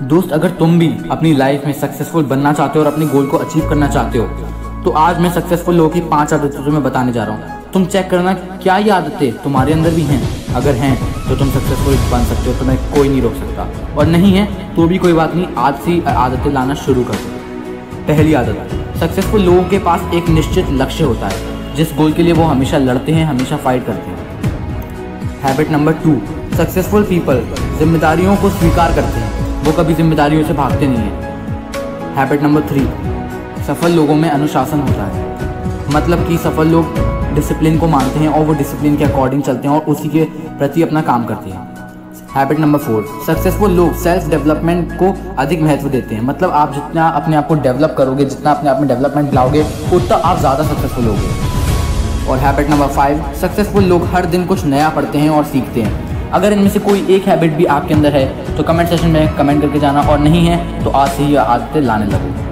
दोस्त, अगर तुम भी अपनी लाइफ में सक्सेसफुल बनना चाहते हो और अपने गोल को अचीव करना चाहते हो तो आज मैं सक्सेसफुल लोगों की 5 आदतें तुम्हें बताने जा रहा हूँ। तुम चेक करना क्या ये आदतें तुम्हारे अंदर भी हैं। अगर हैं तो तुम सक्सेसफुल बन सकते हो, तुम्हें कोई नहीं रोक सकता, और नहीं है तो भी कोई बात नहीं, आज से आदतें लाना शुरू कर दो। पहली आदत, सक्सेसफुल लोगों के पास एक निश्चित लक्ष्य होता है जिस गोल के लिए वो हमेशा लड़ते हैं, हमेशा फाइट करते हैं। हैबिट नंबर 2, सक्सेसफुल पीपल जिम्मेदारियों को स्वीकार करते हैं, वो कभी जिम्मेदारियों से भागते नहीं हैं। हैबिट नंबर 3, सफल लोगों में अनुशासन होता है, मतलब कि सफल लोग डिसिप्लिन को मानते हैं और वो डिसिप्लिन के अकॉर्डिंग चलते हैं और उसी के प्रति अपना काम करते हैं। हैबिट नंबर 4, सक्सेसफुल लोग सेल्फ डेवलपमेंट को अधिक महत्व देते हैं, मतलब आप जितना अपने आप को डेवलप करोगे, जितना अपने आप में डेवलपमेंट लाओगे, उतना आप ज़्यादा सक्सेसफुल होगे। और हैबिट नंबर 5, सक्सेसफुल लोग हर दिन कुछ नया पढ़ते हैं और सीखते हैं। अगर इनमें से कोई एक हैबिट भी आपके अंदर है तो कमेंट सेक्शन में कमेंट करके जाना, और नहीं है तो आज से ही आदतें लाने लगो।